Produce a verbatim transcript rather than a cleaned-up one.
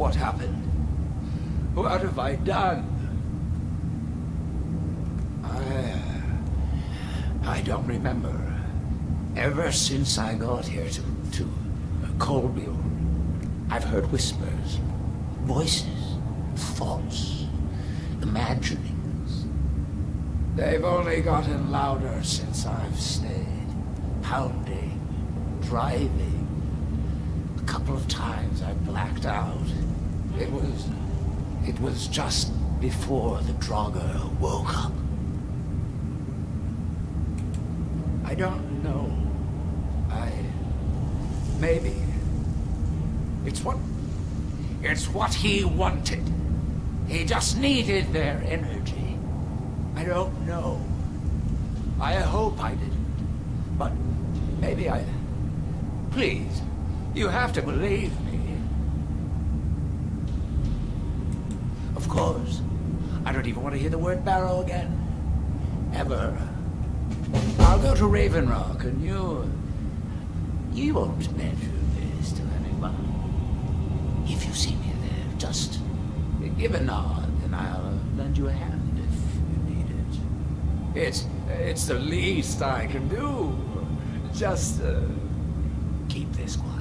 What happened? What have I done? I... I don't remember. Ever since I got here to... to... Colby, I've heard whispers, voices, thoughts, imaginings. They've only gotten louder since I've stayed. Pounding, driving. A couple of times I blacked out. It was... It was just before the Draugr woke up. I don't know. I... Maybe. It's what... It's what he wanted. He just needed their energy. I don't know. I hope I didn't. But maybe I... Please, you have to believe me. Of course. I don't even want to hear the word barrow again. Ever. I'll go to Raven Rock and you... You won't mention this to anyone. If you see me there, just give a nod and I'll lend you a hand if you need it. It's... It's the least I can do. Just uh, keep this quiet.